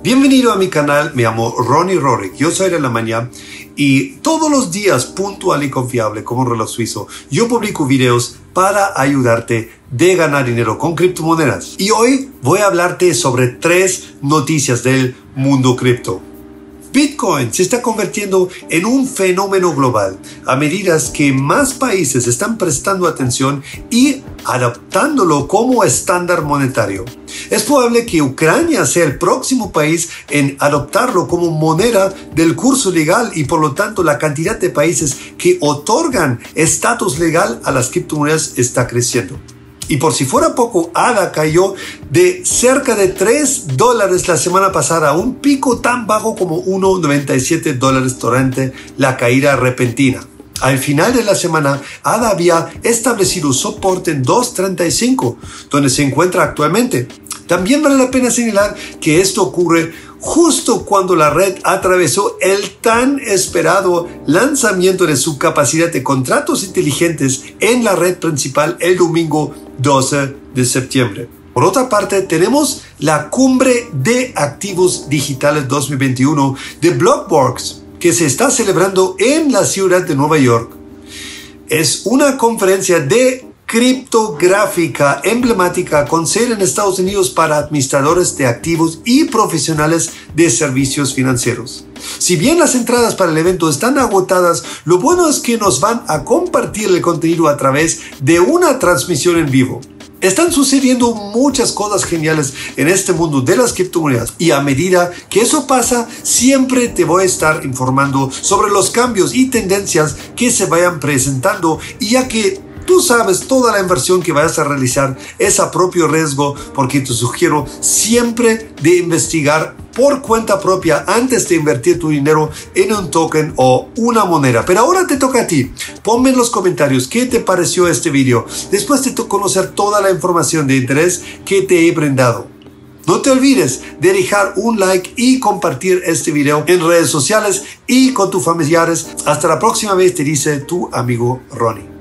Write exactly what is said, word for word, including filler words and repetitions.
Bienvenido a mi canal, me llamo Ronnie Rorick, yo soy de Alemania y todos los días, puntual y confiable como un reloj suizo, yo publico videos para ayudarte de ganar dinero con criptomonedas. Y hoy voy a hablarte sobre tres noticias del mundo cripto. Bitcoin se está convirtiendo en un fenómeno global a medida que más países están prestando atención y adaptándolo como estándar monetario. Es probable que Ucrania sea el próximo país en adoptarlo como moneda del curso legal y por lo tanto la cantidad de países que otorgan estatus legal a las criptomonedas está creciendo. Y por si fuera poco, A D A cayó de cerca de tres dólares la semana pasada a un pico tan bajo como uno coma noventa y siete dólares durante la caída repentina. Al final de la semana, A D A había establecido soporte en dos coma treinta y cinco, donde se encuentra actualmente. También vale la pena señalar que esto ocurre justo cuando la red atravesó el tan esperado lanzamiento de su capacidad de contratos inteligentes en la red principal el domingo doce de septiembre. Por otra parte, tenemos la Cumbre de Activos Digitales dos mil veintiuno de Blockworks, que se está celebrando en la ciudad de Nueva York. Es una conferencia de criptográfica emblemática con sede en Estados Unidos para administradores de activos y profesionales de servicios financieros. Si bien las entradas para el evento están agotadas, lo bueno es que nos van a compartir el contenido a través de una transmisión en vivo. Están sucediendo muchas cosas geniales en este mundo de las criptomonedas y a medida que eso pasa, siempre te voy a estar informando sobre los cambios y tendencias que se vayan presentando, y ya que tú sabes, toda la inversión que vayas a realizar es a propio riesgo, porque te sugiero siempre de investigar por cuenta propia antes de invertir tu dinero en un token o una moneda. Pero ahora te toca a ti. Ponme en los comentarios qué te pareció este video después de conocer toda la información de interés que te he brindado. No te olvides de dejar un like y compartir este video en redes sociales y con tus familiares. Hasta la próxima vez, te dice tu amigo Ronnie.